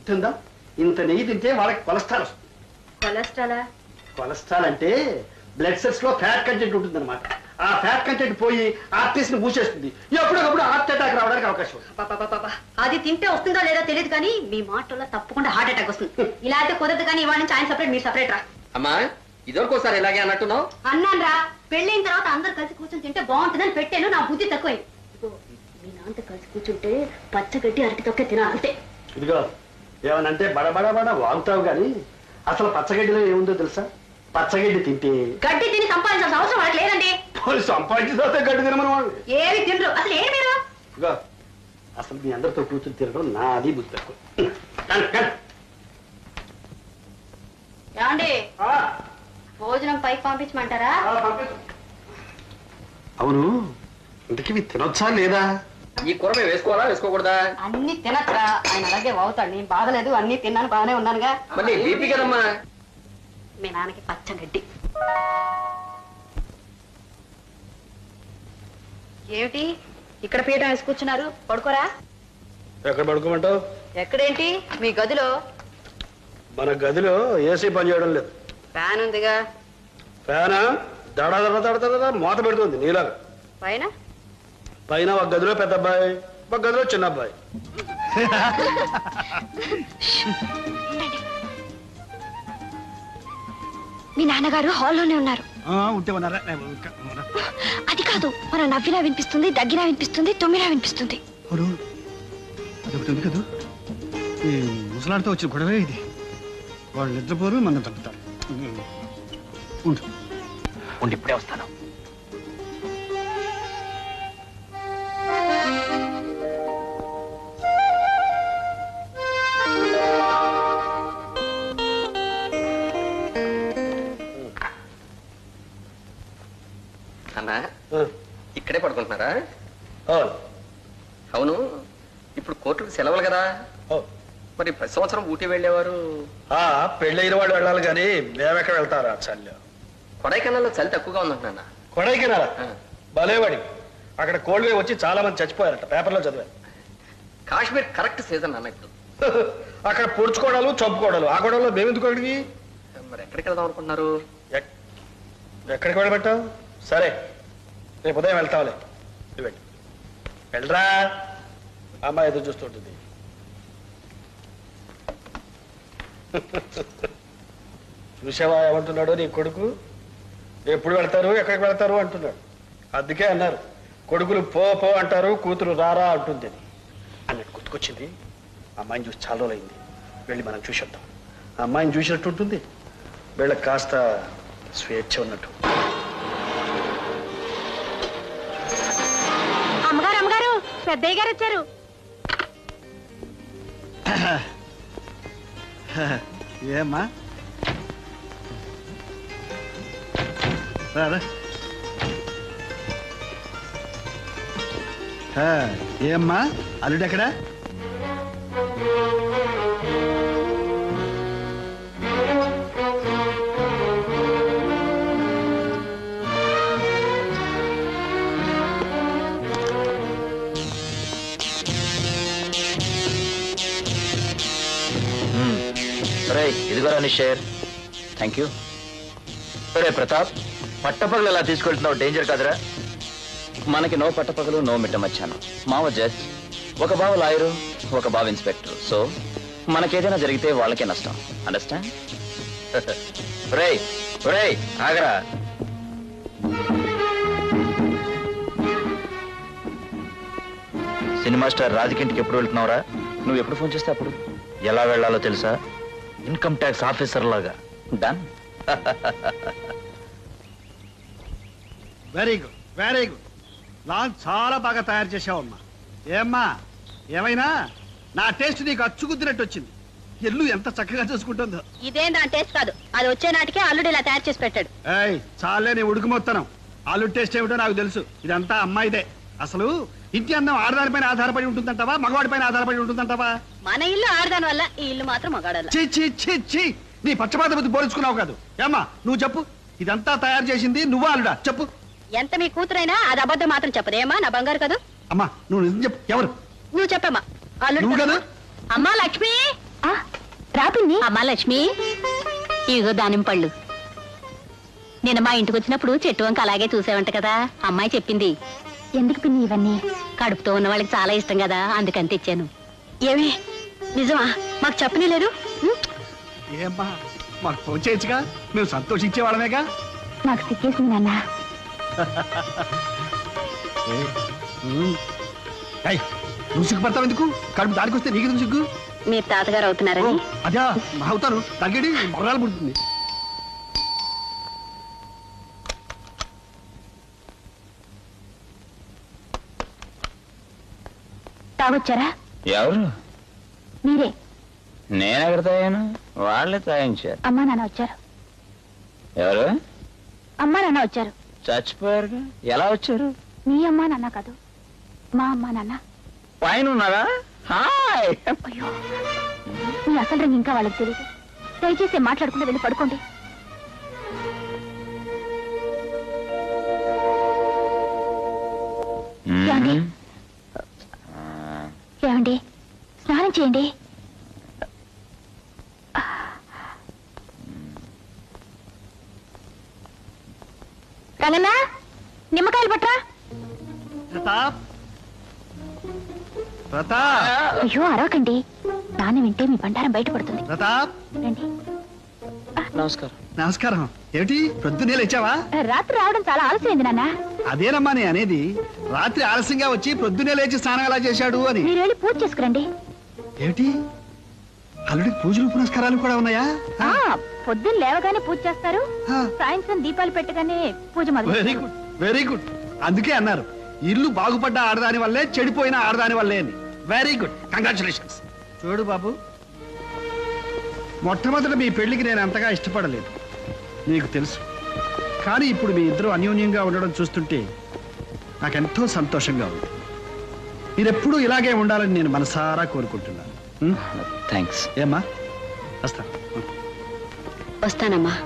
తిందా ఇంత నెయ్యి తింటే వాళ్ళకి కొలెస్ట్రాల్ వస్తుంది. కొలెస్ట్రాల్ అంటే బ్లడ్ సెల్స్ లో ఫ్యాట్ కంటెంట్ ఉంటుంది అనమాట. ఆ ఫ్యాట్ కంటెంట్ పోయి ఆర్టీస్ ని మూసేస్తుంది. ఎప్పుడొకప్పుడు హార్ట్ అటాక్ రావడానికి అవకాశం ఉంది. అది తింటే వస్తుందో లేదో తెలియదు కానీ మీ మాటల్లో తప్పకుండా హార్ట్ అటాక్ వస్తుంది. ఇలా అయితే కుదరదు కానీ ఇవాళ నుంచి ఆయన సపరేట్ మీరు సపరేట్ రా. అమ్మా ఇదొరకోసారి ఇలాగే అన్నట్టున్నావు. అన్నాను రా, పెళ్ళైన తర్వాత అందరు కలిసి కూర్చొని తింటే బాగుంటుందని పెట్టాను. నా బుద్ధి తక్కువైంది. మీ నాన్నతో కలిసి కూర్చుంటే పచ్చగడ్డి అరటి తొక్కే తినాలి అంతే. ఇదిగో ఏమనంటే బడబడ వాగుతావు గాని అసలు పచ్చగడ్డిలో ఏముందో తెలుసా? పచ్చగడ్డి తింటే గడ్డి తిని సంపాదించాల్సిన అవసరం వాళ్ళకి లేదండి. సంపాదించిన తర్వాత గడ్డి తినమని వాళ్ళు ఏమి తినరు. అసలు ఏమి మీరు అసలు మీ అందరితో కూర్చొని తినడం నాది బుద్ధి తక్కువ. ఏమండి భోజనం పైకి పంపించమంటారా? అవును ఇంతకీ తినొచ్చా లేదా? ఈ కూర మేము వేసుకోవాలా వేసుకోకూడదా? అన్ని తినచ్చరా. ఆయన అలాగే అవుతాడు. నేను బాగలేదు అన్ని తిన్నాను బాగానే ఉన్నానుగా. మరి బీపీ కదమ్మా. మీ నాన్నకి పచ్చగడ్డి. ఏమిటి ఇక్కడ పీఠం వేసి కూర్చున్నారు? పడుకోరా. ఎక్కడ పడుకోమంటావు? ఎక్కడేంటి మీ గదిలో? మన గదిలో ఏసీ పని చేయడం లేదు. ఫ్యాన్ ఉందిగా. ఫ్యానా దడ మూత పెడుతుంది నీలాగా. పైన పైన ఒక గదిలో పెద్ద అబ్బాయి, ఒక గదిలో చిన్న అబ్బాయి. మీ నాన్నగారు హాల్లోనే ఉన్నారు. అది కాదు, మన నవ్వినా వినిపిస్తుంది, దగ్గినా వినిపిస్తుంది, తుమ్మినా వినిపిస్తుంది. అదొకటి కదా ఈ ముసలాడితో వచ్చిన గొడవే ఇది. వాళ్ళు నిద్రపోరు, మనం చంపుతారు. ఉండి ఇప్పుడే వస్తాను. అన్నా ఇక్కడే పడుకుంటున్నారా? అవును, ఇప్పుడు కోర్టుకు సెలవులు కదా, మరి ప్రతి సంవత్సరం ఊటీ వెళ్ళేవారు. పెళ్ళైన వాళ్ళు వెళ్ళాలి కానీ మేమెక్కడ వెళ్తారా? చల్లి కొడైకెనాల్లో చలి తక్కువగా ఉందంటున్నా. కొడైకెనాల్ భలేవాడి, అక్కడ కోల్డ్ వేవ్ వచ్చి చాలా మంది చచ్చిపోయారట, పేపర్లో చదివారు. కాశ్మీర్ కరెక్ట్ సీజన్ అన్న ఇప్పుడు. అక్కడ పొడుచుకోవడాలు చంపుకోవడాలు, ఆ గొడవలో మేమెందుకు అడిగి. మరి ఎక్కడికి వెళ్దాం అనుకుంటున్నారు? ఎక్కడికి వెళ్ళబెట్టావు? సరే రేపు ఉదయం వెళ్తావులే. వెళ్ళరా, అమ్మాయి ఎదురు చూస్తుంటుంది. చూసావా ఏమంటున్నాడు నీ కొడుకు? ఎప్పుడు వెళ్తారు, ఎక్కడికి వెళ్తారు అంటున్నాడు. అందుకే అన్నారు కొడుకులు పో పో అంటారు, కూతురు రారా అంటుంది అన్నట్టు గుర్తుకొచ్చింది. అమ్మాయిని చూసి చాలా రోజులైంది, వెళ్ళి మనం చూసేద్దాం. అమ్మాయిని చూసినట్టు ఉంటుంది, వీళ్ళకి కాస్త స్వేచ్ఛ ఉన్నట్టు. అమ్మగారు అమ్మగారు, పెద్దయ్య గారు వచ్చారు. ఏమ్మా రారా. ఏమ్మా అల్లుడు ఎక్కడా? ఇదిగోరా నీ షేర్. Thank you. సరే ప్రతాప్, పట్టపగలు ఎలా తీసుకెళ్తున్నావు? డేంజర్ కాదురా. మనకి నో పట్టపగలు, నో మిట్ట మధ్యాహ్నం. మావ జడ్జ్, ఒక బావ లాయరు, ఒక బావ ఇన్స్పెక్టర్. సో మనకేదైనా జరిగితే వాళ్ళకే నష్టం. అండర్స్టాండ్? రేయ్ రేయ్ ఆగరా. సినిమా స్టార్ రాజుకింటికి ఎప్పుడు వెళ్తున్నావురా? నువ్వు ఎప్పుడు ఫోన్ చేస్తే అప్పుడు. ఎలా వెళ్ళాలో తెలుసా? ఇన్కమ్ ట్యాక్స్ ఆఫీసర్ లాగా. Done. Very good, very good. Lunch చాలా బాగా తయారు చేసావమ్మా. ఏమ్మా ఏమైనా నా టేస్ట్ నీకు అచ్చుకుద్దినట్టు వచ్చింది. ఎల్లు ఎంత చక్కగా చూసుకుంటుందో. ఇదేం దాని టేస్ట్ కాదు, అది వచ్చే నాటికే అల్లుడు ఇలా తయారు చేసి పెట్టాడు. ఏయ్ చాలే నీ ఉడుకు మొత్తం. అల్లుడు టేస్ట్ ఏమిటో నాకు తెలుసు. ఇదంతా అమ్మాయిదే. అసలు ఇంటి అందం ఆడదానిపైన ఆధారపడి ఉంటుందంటావా, మగవాడిపైన ఆధారపడి ఉంటుందంటావా? మన ఇల్లు ఆడదాని వల్ల, ఈ ఇల్లు మాత్రం మగాడల్ల. ఛీ ఛీ ఛీ ఛీ, నీ పక్షపాత బుద్ధి పోల్చుకున్నావు కాదు. ఏమ్మా నువ్వు చెప్పు, ఇదంతా తయారు చేసింది నువ్వా అల్లుడా? చెప్పు. ఎంత మీ కూతురైనా అది అబద్ధం మాత్రం చెప్పదేమా, నా బంగారు కదా. అమ్మా నువ్వు నిజం చెప్పు. ఎవరు? నువ్వు చెప్పమ్మా. అల్లుడు నువ్వు కదా? అమ్మా లక్ష్మి. పిన్ని. అమ్మా లక్ష్మి, ఇదిగో దానిమ్మ పళ్ళు. నేను మా ఇంటికి వచ్చినప్పుడు చెట్టు వంక అలాగే చూసావంట కదా, అమ్మాయి చెప్పింది. ఎందుకు పిన్ని ఇవన్నీ? కడుపుతో ఉన్న వాళ్ళకి చాలా ఇష్టం కదా, అందుకని తెచ్చాను. ఏమి నిజమా? మాకు చెప్పనే లేదు. ఏమ్మా మాకు ఫోన్ చేయొచ్చుగా, మేము సంతోషించే వాళ్ళమేగా. నాకు సిగ్గేసింది నాన్న. నువ్వు సిగ్గుపడతావు ఎందుకు? కడుపు దానికి వస్తే నీకు సిగ్గు. మీరు తాతగారు అవుతున్నారని. అదే అవుతాను, తగ్గడి మొరాలు పుడుతుంది. తాగొచ్చారా? ఎవరు? మీరే. నేనెక్కడ తాగాను? వాళ్ళే తాగించారు. అమ్మా నాన్న వచ్చారు. ఎవరు? అమ్మా నాన్న వచ్చారు. చచ్చిపోయారుగా, ఎలా వచ్చారు? మీ అమ్మా నాన్న కాదు, మా అమ్మా నాన్న. పైన ఉన్నారా? హాయ్. అయ్యో, మీ అసలు రంగు ఇంకా వాళ్ళకి తెలియదు. దయచేసి మాట్లాడకుండా వెళ్ళి పడుకోండి. ఏమండి? ఏమండి, స్నానం చేయండి. రంగన్న, నిమ్మకాయలు పట్రా. ప్రతాప్, ప్రతాప్, అయ్యో అరవకండి, నాన్న వింటే మీ బండారం బయటపడుతుంది. ప్రతాప్. రండి. నమస్కారం. నమస్కారం. ఏమిటి ప్రొద్దునే లేచావా? రాత్రి రావడం చాలా ఆలస్యమైంది నాన్న. అదేనమ్మా నేను అనేది, రాత్రి ఆలస్యంగా వచ్చి ప్రొద్దునే లేచి స్నానం ఎలా చేశాడు అని. మీరు వెళ్ళి పూజ చేసుకురండి. ఏమిటి అల్లుడికి పూజలు పునస్కారాలు కూడా ఉన్నాయా? పొద్దున్న లేవగానే పూజ చేస్తారు, ఆ. సాయంత్రం దీపాలు పెట్టగానే పూజ మొదలు. Very good, very good. అందుకే అన్నారు ఇల్లు బాగుపడ్డ ఆడదాని వల్లే చెడిపోయిన ఆడదాని వల్లే అని. Very good, congratulations. చూడు బాబు, మొట్టమొదట మీ పెళ్లికి నేను అంతగా ఇష్టపడలేదు, నీకు తెలుసు. కానీ ఇప్పుడు మీ ఇద్దరు అన్యోన్యంగా ఉండడం చూస్తుంటే నాకెంతో సంతోషంగా ఉంది. మీరెప్పుడూ ఇలాగే ఉండాలని నేను మనసారా కోరుకుంటున్నాను. థ్యాంక్స్. ఏమ్మా, వస్తా. వస్తానమ్మా.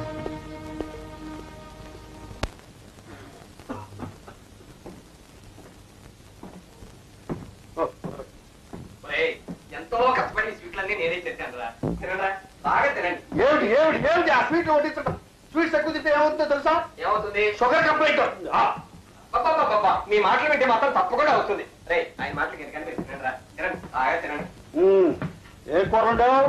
ఎంతో కష్టపడి స్వీట్లన్నీ నేనే తెచ్చాను రా. తినరా, బాగా తినండి. ఏమిటి ఏమిటి ఏమిటి ఆ స్వీట్ వడ్డించడం? స్వీట్స్ ఎక్కువ తింటే ఏమవుతుందో తెలుసా? ఏమవుతుంది? Sugar complaint. అబ్బబ్బబ్బబ్బా, మీ మాటలు వింటే మాత్రం తప్పకుండా అవుతుంది. రే, ఆయన మాటలకి ఎందుకని మీరు తినండి రా. తినండి, బాగా తినండి. ఏ కూర ఉండవు?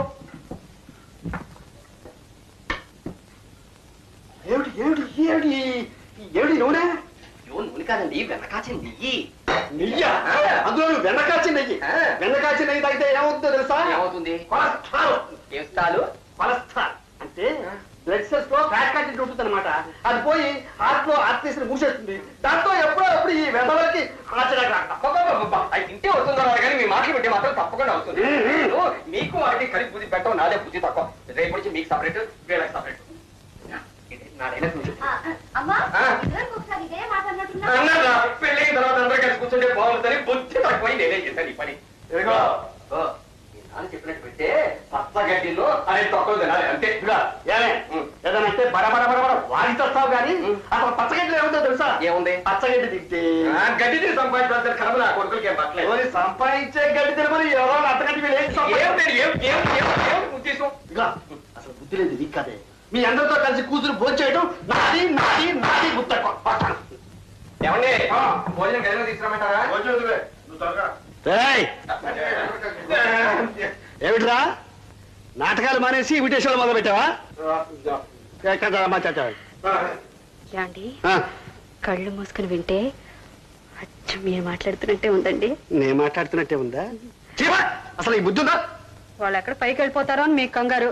ఏమిటి ఏమిటి ఏమిటి ఏమిటి నూనె? నూనె కాదండి, వెనకాచిన నెయ్యి. నెయ్యా? అందులో వెన్నకాచి నెయ్యి. వెన్నకాచి నెయ్యి తాగితే ఏమవుతుందో తెలుసా? ఏమవుతుంది? కొలెస్ట్రాల్. ఏం స్థాలు? కొలెస్ట్రాల్ అంటే బ్లడ్ సెల్స్ లో ఫ్యాట్ కంటెంట్ ఉంటుంది అనమాట. అది పోయి హార్ట్ లో ఆర్టరీస్ మూసేస్తుంది. దాంతో ఎప్పుడో ఈ వెదలకి హార్ట్ అటాక్ రాక. అబ్బబ్బబ్బబ్బా, అది తింటే అవుతుందో రాదు కానీ మీ మాటలు వింటే మాత్రం తప్పకుండా అవుతుంది. మీకు వాటికి కలిపి బుద్ధి పెట్టడం, నాదే బుద్ధి తక్కువ. రేపు నుంచి మీకు సపరేట్, వీళ్ళకి సపరేట్. నాదైనా చూసి అన్నారా, పెళ్ళైన తర్వాత అందరూ కలిసి కూర్చుంటే బాగుంటుందని బుద్ధి తక్కువ నేనే చేశాను ఈ పని. నాన్న చెప్పినట్టు పెట్టే పచ్చగడ్డిలో అనే తొక్కలు తినాలి అంతే. ఏదనంటే బడబడ బడబడ వాడిస్తావు కానీ అసలు పచ్చగడ్డిలో ఏముందో తెలుసా? ఏముంది? పచ్చగడ్డి తింటే గడ్డి తిని సంపాదించాలి కనుక నా కొడుకులకి ఏం పట్టలేదు. సంపాదించే గడ్డి తినమని ఎవరో అత్తగడ్డి ఉద్దేశం అసలు బుద్ధి లేదు నీకు కదే. మీ అందరితో కలిసి కూతురు భోంచేయడం నాది నాది నాది గుర్తు. ఏమండి, భోజనం గదిలో తీసుకురామంటారా? ఏమిట్రా నాటకాలు మానేసి ఇన్విటేషన్లు మొదలు పెట్టావా? ఏమండి, కళ్ళు మూసుకుని వింటే అచ్చం మీరు మాట్లాడుతున్నట్టే ఉందండి. నేను మాట్లాడుతున్నట్టే ఉందా? అసలు ఈ బుద్ధి ఉందా? వాళ్ళు ఎక్కడ పైకి వెళ్ళిపోతారో అని మీకు కంగారు.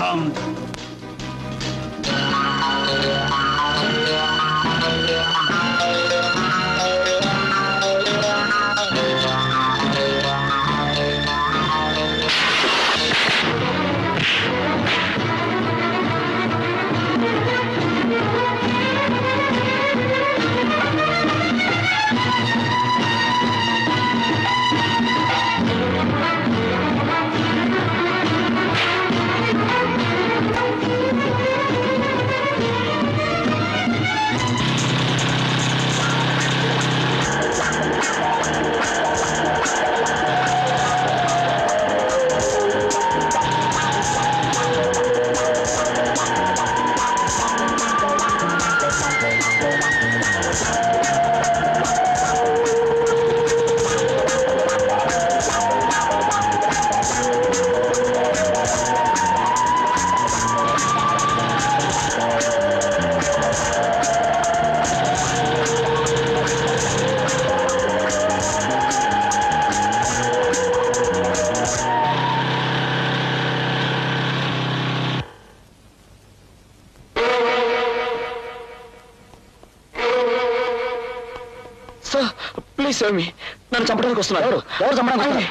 Calm down. Please save me. నన్ను చంపడానికి వస్తున్నారు. ఎవరు చంపడానికి?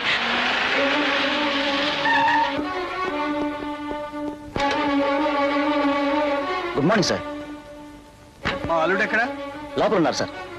Good morning sir. మా అల్లుడు ఎక్కడ? లోపల ఉన్నారు సార్.